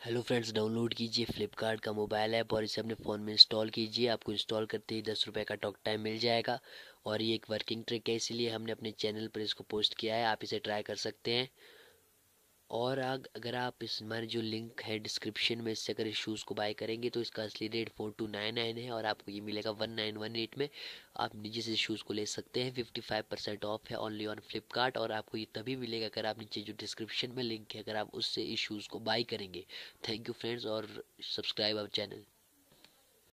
Hello friends, download कीजिए फ्लिपकार्ट का mobile app और इसे अपने फ़ोन में इंस्टॉल कीजिए। आपको इंस्टॉल करते ही 10 रुपये का टॉक टाइम मिल जाएगा। और ये एक वर्किंग ट्रिक है, इसीलिए हमने अपने चैनल पर इसको पोस्ट किया है। आप इसे ट्राई कर सकते हैं। और अगर आप इस हमारे जो लिंक है डिस्क्रिप्शन में, इससे अगर इस शूज़ को बाय करेंगे तो इसका असली रेट 4299 है और आपको ये मिलेगा 1918 में। आप नीचे से शूज़ को ले सकते हैं। 55% ऑफ है ओनली ऑन फ्लिपकार्ट। और आपको ये तभी मिलेगा अगर आप नीचे जो डिस्क्रिप्शन में लिंक है, अगर आप उससे इस शूज़ को बाई करेंगे। थैंक यू फ्रेंड्स, और सब्सक्राइब आवर चैनल।